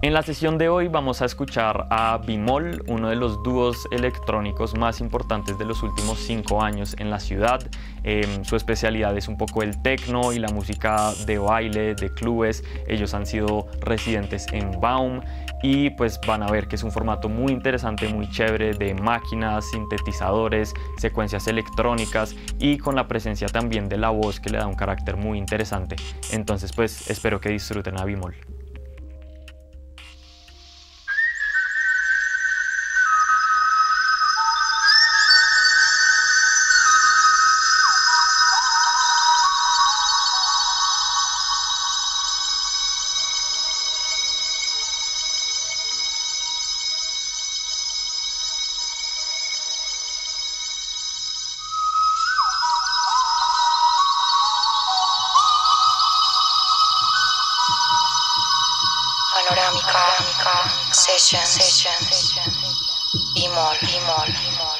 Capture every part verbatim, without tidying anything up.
En la sesión de hoy vamos a escuchar a Bemol, uno de los dúos electrónicos más importantes de los últimos cinco años en la ciudad. Eh, su especialidad es un poco el techno y la música de baile, de clubes. Ellos han sido residentes en Baum y pues van a ver que es un formato muy interesante, muy chévere, de máquinas, sintetizadores, secuencias electrónicas y con la presencia también de la voz que le da un carácter muy interesante. Entonces pues espero que disfruten a Bemol. Panorámica, session, session, Bemol, Bemol, Bemol.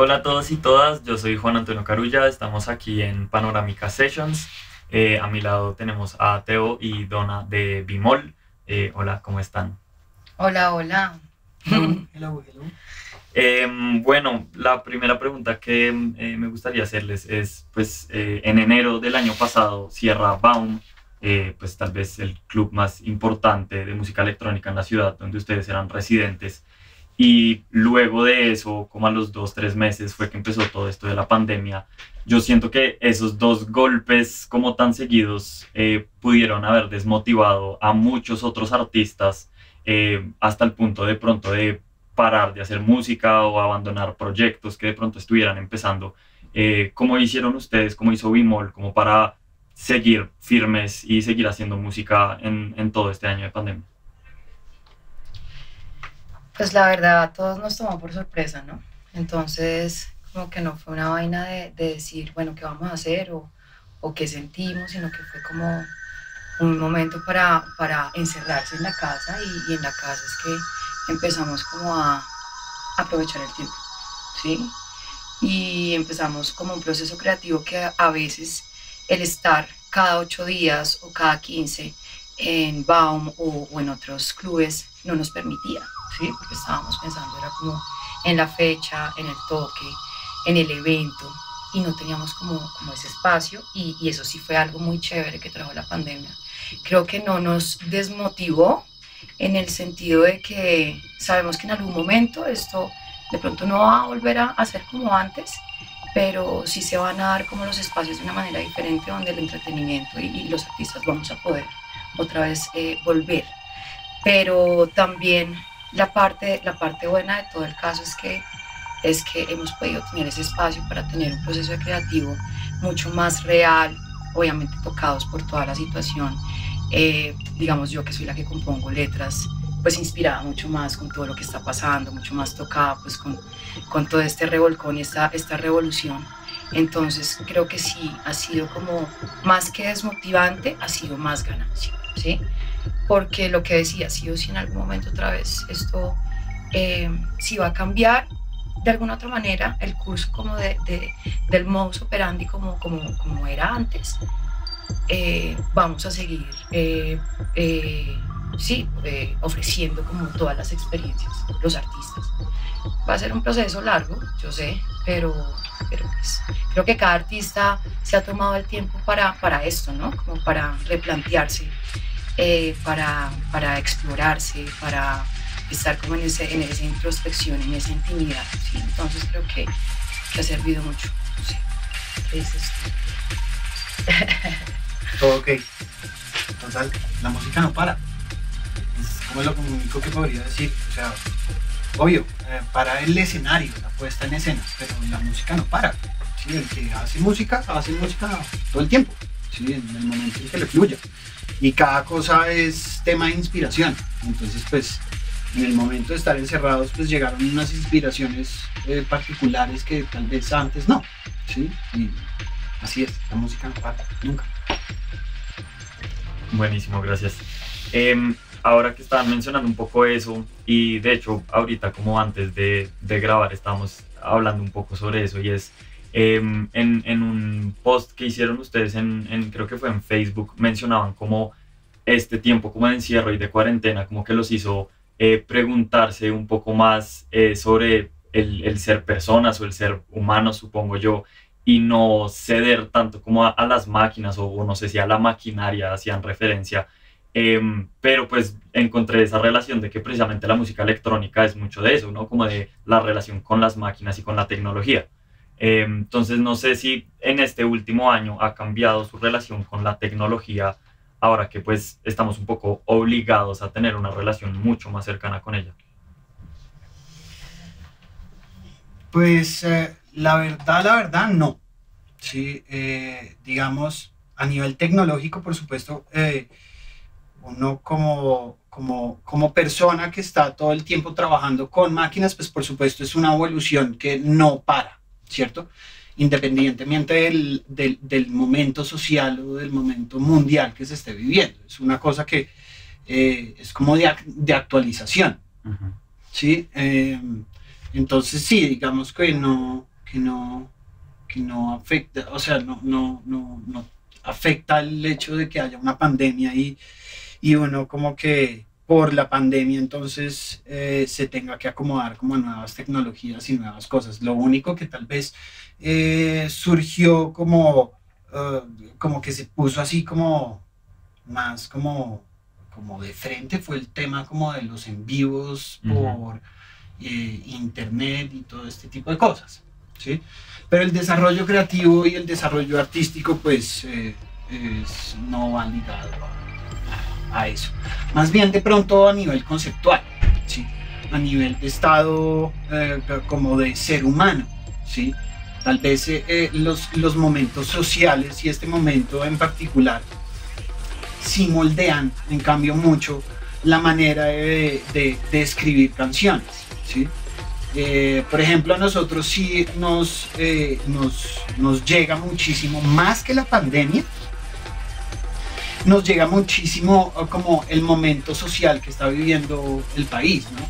Hola a todos y todas, yo soy Juan Antonio Carulla, estamos aquí en Panorámica Sessions. Eh, a mi lado tenemos a Teo y Donna de Bimol. Eh, hola, ¿cómo están? Hola, hola. Hello, hello, hello. Eh, bueno, la primera pregunta que eh, me gustaría hacerles es, pues, eh, en enero del año pasado cierra Baum, eh, pues tal vez el club más importante de música electrónica en la ciudad, donde ustedes eran residentes. Y luego de eso, como a los dos, tres meses, fue que empezó todo esto de la pandemia. Yo siento que esos dos golpes como tan seguidos eh, pudieron haber desmotivado a muchos otros artistas eh, hasta el punto de pronto de parar de hacer música o abandonar proyectos que de pronto estuvieran empezando. Eh, ¿Cómo hicieron ustedes, cómo hizo Bimol, como para seguir firmes y seguir haciendo música en, en todo este año de pandemia? Pues la verdad, a todos nos tomó por sorpresa, ¿no? Entonces, como que no fue una vaina de, de decir, bueno, ¿qué vamos a hacer? O, o qué sentimos, sino que fue como un momento para, para encerrarse en la casa y, y en la casa es que empezamos como a aprovechar el tiempo, ¿sí? Y empezamos como un proceso creativo que a, a veces el estar cada ocho días o cada quince en Baum o, o en otros clubes no nos permitía, ¿sí? Porque estábamos pensando, era como en la fecha, en el toque, en el evento, y no teníamos como, como ese espacio, y, y eso sí fue algo muy chévere que trajo la pandemia. Creo que no nos desmotivó en el sentido de que sabemos que en algún momento esto de pronto no va a volver a, a ser como antes, pero sí se van a dar como los espacios de una manera diferente donde el entretenimiento y, y los artistas vamos a poder otra vez eh, volver. Pero también la parte, la parte buena de todo el caso es que, es que hemos podido tener ese espacio para tener un proceso creativo mucho más real, obviamente tocados por toda la situación. Eh, digamos, yo que soy la que compongo letras, pues inspirada mucho más con todo lo que está pasando, mucho más tocada pues con, con todo este revolcón y esta, esta revolución. Entonces creo que sí, ha sido como más que desmotivante, ha sido más ganancia, ¿sí? Porque lo que decía, sí o sí en algún momento otra vez esto eh, sí va a cambiar de alguna otra manera el curso como de, de, del modus operandi como, como, como era antes. Eh, vamos a seguir eh, eh, sí, eh, ofreciendo como todas las experiencias, los artistas. Va a ser un proceso largo, yo sé, pero, pero pues, creo que cada artista se ha tomado el tiempo para, para esto, ¿no? Como para replantearse, eh, para, para explorarse, para estar como en, ese, en esa introspección, en esa intimidad, ¿sí? Entonces creo que, que ha servido mucho, ¿sí? ¿Qué dices tú? Todo ok. Total, la música no para. Es como lo único que podría decir. O sea, obvio, eh, para el escenario, la puesta en escena, pero la música no para. ¿Sí? El que hace música, hace música todo el tiempo, ¿sí? En el momento en que le fluya. Y cada cosa es tema de inspiración. Entonces, pues, en el momento de estar encerrados, pues llegaron unas inspiraciones eh, particulares que tal vez antes no, ¿sí? Y así es, la música no para, nunca. Buenísimo, gracias. Eh, ahora que estaban mencionando un poco eso, y de hecho ahorita como antes de, de grabar estábamos hablando un poco sobre eso, y es eh, en, en un post que hicieron ustedes, en, en, creo que fue en Facebook, mencionaban como este tiempo como de encierro y de cuarentena como que los hizo eh, preguntarse un poco más eh, sobre el, el ser personas o el ser humano, supongo yo, y no ceder tanto como a, a las máquinas o, o no sé si a la maquinaria hacían referencia, eh, pero pues encontré esa relación de que precisamente la música electrónica es mucho de eso, ¿no? Como de la relación con las máquinas y con la tecnología. Eh, entonces no sé si en este último año ha cambiado su relación con la tecnología ahora que pues estamos un poco obligados a tener una relación mucho más cercana con ella. Pues eh, la verdad, la verdad, no. Sí, eh, digamos, a nivel tecnológico, por supuesto, eh, uno como, como, como persona que está todo el tiempo trabajando con máquinas, pues por supuesto es una evolución que no para, ¿cierto? Independientemente del, del, del momento social o del momento mundial que se esté viviendo. Es una cosa que eh, es como de, de actualización, uh-huh. ¿Sí? Eh, entonces sí, digamos que no, que no, que no afecta, o sea, no, no, no, no afecta el hecho de que haya una pandemia y, y uno como que por la pandemia entonces eh, se tenga que acomodar como a nuevas tecnologías y nuevas cosas. Lo único que tal vez eh, surgió como, uh, como que se puso así como más como, como de frente fue el tema como de los en vivos por uh-huh. eh, internet y todo este tipo de cosas, ¿sí? Pero el desarrollo creativo y el desarrollo artístico pues eh, es, no va ligado a, a eso. Más bien de pronto a nivel conceptual, ¿sí? A nivel de estado eh, como de ser humano, ¿sí? Tal vez eh, los, los momentos sociales y este momento en particular sí moldean en cambio mucho la manera de, de, de escribir canciones, ¿sí? Eh, por ejemplo, a nosotros sí nos, eh, nos, nos llega muchísimo, más que la pandemia, nos llega muchísimo como el momento social que está viviendo el país, ¿no?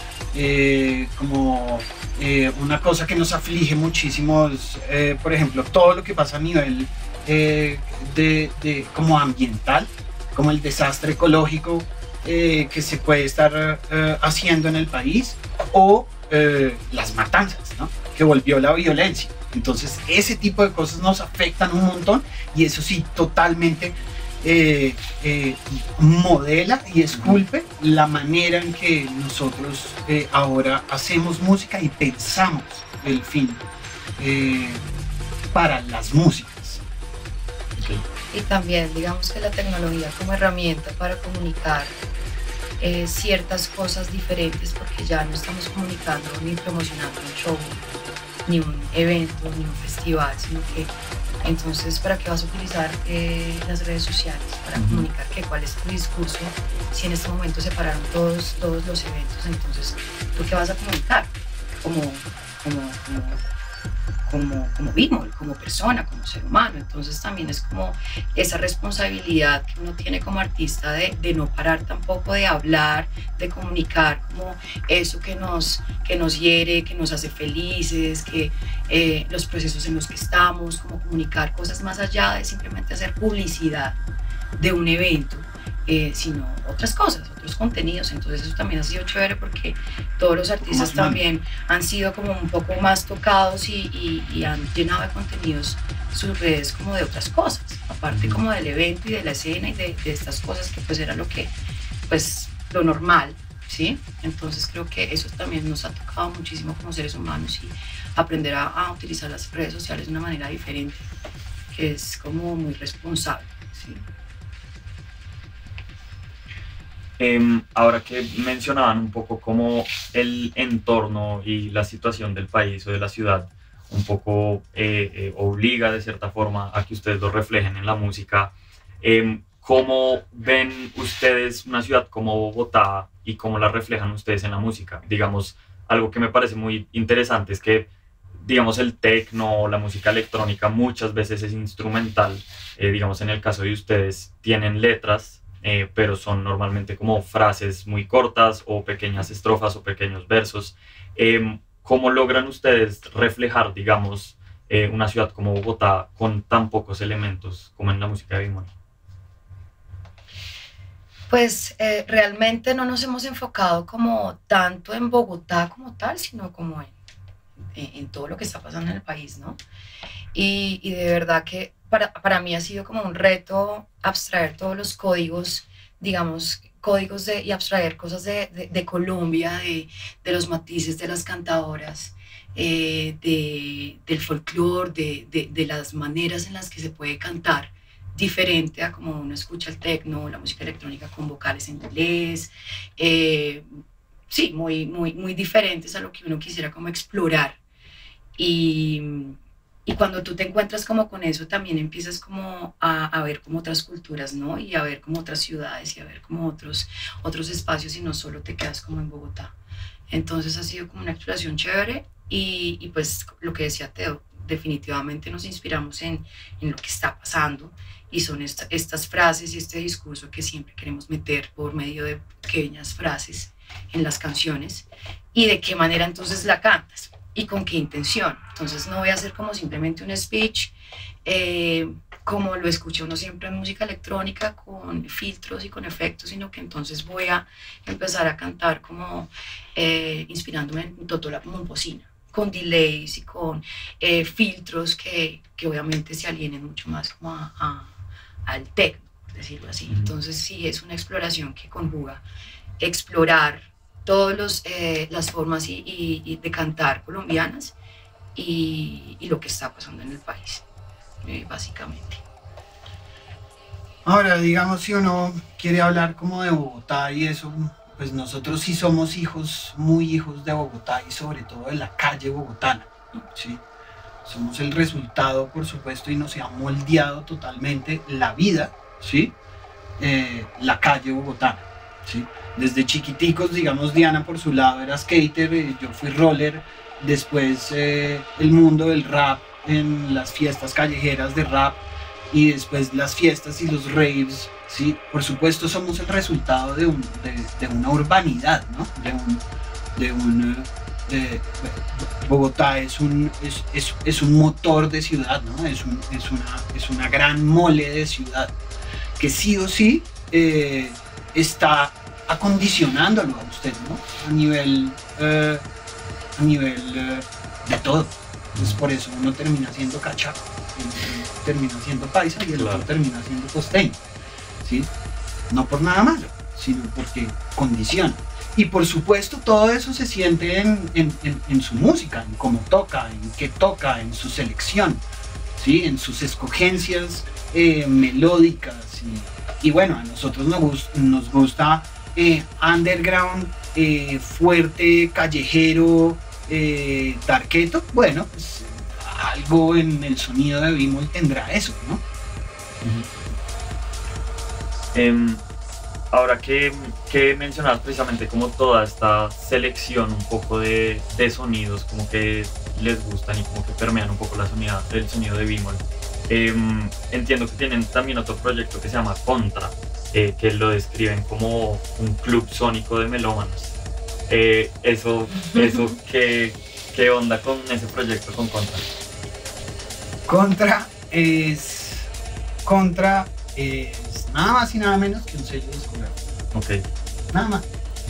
Eh, como eh, una cosa que nos aflige muchísimo es, eh, por ejemplo, todo lo que pasa a nivel eh, de, de, como ambiental, como el desastre ecológico eh, que se puede estar eh, haciendo en el país, o Eh, las matanzas, ¿no? Que volvió la violencia. Entonces ese tipo de cosas nos afectan un montón y eso sí totalmente eh, eh, modela y esculpe la manera en que nosotros eh, ahora hacemos música y pensamos el fin eh, para las músicas. Okay. Y también digamos que la tecnología como herramienta para comunicar Eh, ciertas cosas diferentes, porque ya no estamos comunicando ni promocionando un show, ni un evento, ni un festival, sino que entonces ¿para qué vas a utilizar eh, las redes sociales? Para uh-huh. comunicar qué, cuál es tu discurso, si en este momento se pararon todos, todos los eventos, entonces ¿tú qué vas a comunicar? Como, como, como Como, como Bemol, como persona, como ser humano. Entonces también es como esa responsabilidad que uno tiene como artista de, de no parar tampoco de hablar, de comunicar como eso que nos, que nos hiere, que nos hace felices, que eh, los procesos en los que estamos, como comunicar cosas más allá de simplemente hacer publicidad de un evento, eh, sino otras cosas, otros contenidos. Entonces eso también ha sido chévere porque todos los artistas también han sido como un poco más tocados y, y, y han llenado de contenidos sus redes como de otras cosas, aparte como del evento y de la escena y de, de estas cosas que pues era lo que, pues lo normal, ¿sí? Entonces creo que eso también nos ha tocado muchísimo como seres humanos y aprender a, a utilizar las redes sociales de una manera diferente, que es como muy responsable, ¿sí? Eh, ahora que mencionaban un poco cómo el entorno y la situación del país o de la ciudad un poco eh, eh, obliga de cierta forma a que ustedes lo reflejen en la música, eh, ¿cómo ven ustedes una ciudad como Bogotá y cómo la reflejan ustedes en la música? Digamos, algo que me parece muy interesante es que, digamos, el techno, la música electrónica muchas veces es instrumental, eh, digamos, en el caso de ustedes tienen letras, Eh, pero son normalmente como frases muy cortas o pequeñas estrofas o pequeños versos. Eh, ¿Cómo logran ustedes reflejar, digamos, eh, una ciudad como Bogotá con tan pocos elementos como en la música de Bemol? Pues eh, realmente no nos hemos enfocado como tanto en Bogotá como tal, sino como en, en, en todo lo que está pasando en el país, ¿no? Y, y de verdad que para, para mí ha sido como un reto abstraer todos los códigos, digamos, códigos de, y abstraer cosas de, de, de Colombia, de, de los matices de las cantadoras, eh, de, del folclore, de, de, de las maneras en las que se puede cantar, diferente a como uno escucha el techno, la música electrónica con vocales en inglés, eh, sí, muy, muy, muy diferentes a lo que uno quisiera como explorar. Y, y cuando tú te encuentras como con eso, también empiezas como a, a ver como otras culturas, ¿no? Y a ver como otras ciudades y a ver como otros, otros espacios y no solo te quedas como en Bogotá. Entonces ha sido como una exploración chévere y, y pues lo que decía Teo, definitivamente nos inspiramos en, en lo que está pasando y son esta, estas frases y este discurso que siempre queremos meter por medio de pequeñas frases en las canciones y de qué manera entonces la cantas y con qué intención. Entonces no voy a hacer como simplemente un speech, eh, como lo escucha uno siempre en música electrónica, con filtros y con efectos, sino que entonces voy a empezar a cantar como eh, inspirándome en Totó como en bocina, con delays y con eh, filtros que, que obviamente se alienen mucho más como a, a, al techno, por decirlo así. Mm. Entonces sí, es una exploración que conjuga explorar todas eh, las formas y, y, y de cantar colombianas y, y lo que está pasando en el país. Eh, básicamente. Ahora, digamos, si uno quiere hablar como de Bogotá y eso, pues nosotros sí somos hijos, muy hijos de Bogotá y sobre todo de la calle bogotana, ¿sí? Somos el resultado, por supuesto, y nos ha moldeado totalmente la vida, ¿sí? Eh, la calle bogotana, ¿sí? Desde chiquiticos, digamos, Diana por su lado era skater, eh, yo fui roller, después eh, el mundo del rap, en las fiestas callejeras de rap y después las fiestas y los raves, ¿sí? Por supuesto somos el resultado de, un, de, de una urbanidad, ¿no? De un, de un de, Bogotá es un, es, es, es un motor de ciudad, ¿no? Es, un, es, una, es una gran mole de ciudad que sí o sí eh, está acondicionándolo a usted, ¿no? A nivel, eh, a nivel eh, de todo. Entonces por eso uno termina siendo cachaco, termina siendo paisa y el claro. otro termina siendo costeño, ¿sí? No por nada malo, sino porque condiciona. Y por supuesto todo eso se siente en, en, en, en su música, en cómo toca, en qué toca, en su selección, ¿sí? En sus escogencias eh, melódicas. Y, y bueno, a nosotros nos, nos gusta eh, underground, eh, fuerte, callejero, Eh, Darketo, bueno, pues algo en el sonido de Bemol tendrá eso, ¿no? Uh-huh. eh, ahora que, que mencionabas precisamente como toda esta selección un poco de, de sonidos como que les gustan y como que permean un poco la sonido, el sonido de Bemol, eh, entiendo que tienen también otro proyecto que se llama Contra, eh, que lo describen como un club sónico de melómanos. Eh, eso, eso ¿qué, ¿qué onda con ese proyecto con Contra? Contra es Contra es nada más y nada menos que un sello discográfico. Ok. Nada más.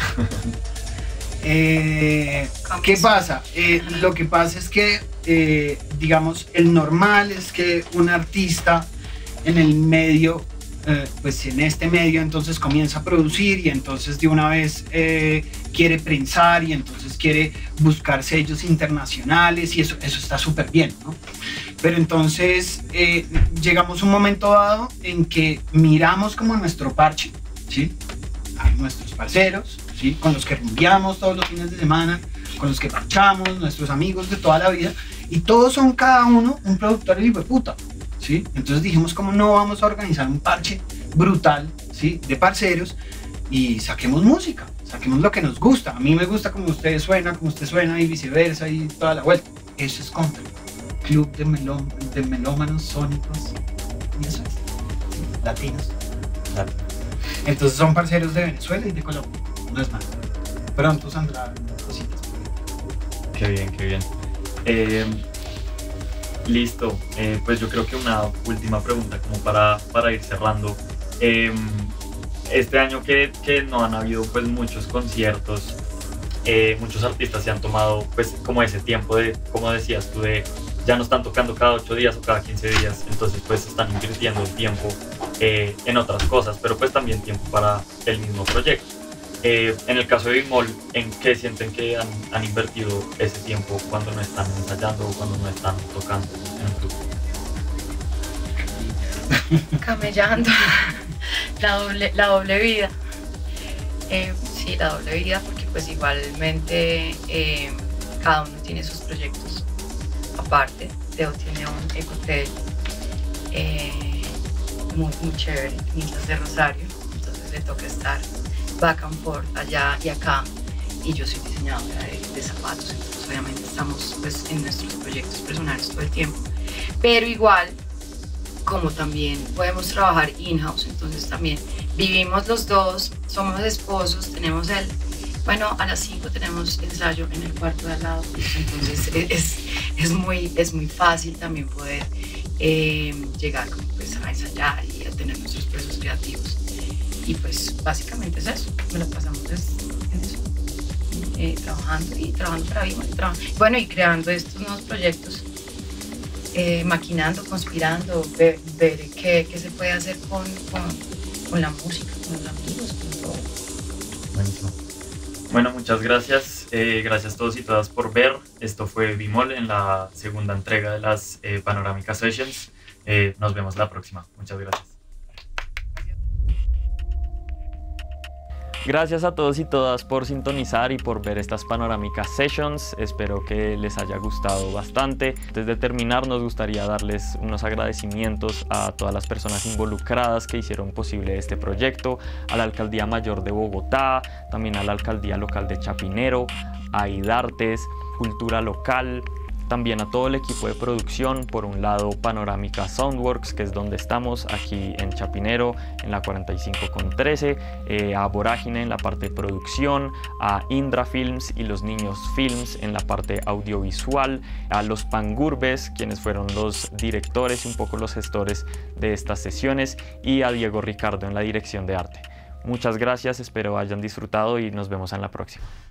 eh, ¿Qué pasa? Eh, lo que pasa es que, eh, digamos, el normal es que un artista en el medio, eh, pues en este medio entonces comienza a producir y entonces de una vez eh, quiere prensar y entonces quiere buscar sellos internacionales y eso, eso está súper bien, ¿no? Pero entonces eh, llegamos a un momento dado en que miramos como nuestro parche, ¿sí? A nuestros parceros, ¿sí? Con los que rumbeamos todos los fines de semana, con los que parchamos, nuestros amigos de toda la vida, y todos son cada uno un productor de hijo de puta, ¿sí? Entonces dijimos, ¿cómo no vamos a organizar un parche brutal, ¿sí? De parceros y saquemos música? Saquemos lo que nos gusta. A mí me gusta como usted suena, como usted suena y viceversa y toda la vuelta. Eso es Contra. Club de, meló, de melómanos sónicos. Y eso es. ¿Sí? Latinos. Claro. Entonces son parceros de Venezuela y de Colombia. No es más. Pronto saldrán cositas. Qué bien, qué bien. Eh, listo. Eh, pues yo creo que una última pregunta como para, para ir cerrando. Eh, Este año que, que no han habido pues muchos conciertos, eh, muchos artistas se han tomado pues como ese tiempo de, como decías tú, de ya no están tocando cada ocho días o cada quince días, entonces pues están invirtiendo el tiempo eh, en otras cosas, pero pues también tiempo para el mismo proyecto. Eh, en el caso de Bemol, ¿en qué sienten que han, han invertido ese tiempo cuando no están ensayando o cuando no están tocando en un club? Camellando. La doble, la doble vida, eh, sí, la doble vida, porque pues igualmente eh, cada uno tiene sus proyectos aparte. Teo tiene un ecotel eh, muy, muy chévere, Quintas de Rosario, entonces le toca estar back and forth allá y acá, y yo soy diseñadora de, de zapatos, entonces obviamente estamos pues en nuestros proyectos personales todo el tiempo, pero igual como también podemos trabajar in-house, entonces también vivimos los dos, somos esposos, tenemos el, Bueno, a las cinco tenemos ensayo en el cuarto de al lado, entonces es, es, muy, es muy fácil también poder eh, llegar pues, a ensayar y a tener nuestros procesos creativos. Y pues básicamente es eso, me lo pasamos es, en eso, eh, trabajando y trabajando para Bimol, trabajando. Bueno, y creando estos nuevos proyectos, eh, maquinando, conspirando, ver, ver qué, qué se puede hacer con, con, con la música, con los amigos, con todo. Buenísimo. Bueno, muchas gracias. Eh, gracias a todos y todas por ver. Esto fue Bimol en la segunda entrega de las eh, Panorámica Sessions. Eh, nos vemos la próxima. Muchas gracias. Gracias a todos y todas por sintonizar y por ver estas Panorámica Sessions. Espero que les haya gustado bastante. Antes de terminar, nos gustaría darles unos agradecimientos a todas las personas involucradas que hicieron posible este proyecto, a la Alcaldía Mayor de Bogotá, también a la Alcaldía Local de Chapinero, a IDARTES, Cultura Local, también a todo el equipo de producción, por un lado Panorámica Soundworks, que es donde estamos, aquí en Chapinero, en la cuarenta y cinco con trece, eh, a Vorágine en la parte de producción, a Indra Films y Los Niños Films en la parte audiovisual, a los Pangurbes, quienes fueron los directores y un poco los gestores de estas sesiones, y a Diego Ricardo en la dirección de arte. Muchas gracias, espero hayan disfrutado y nos vemos en la próxima.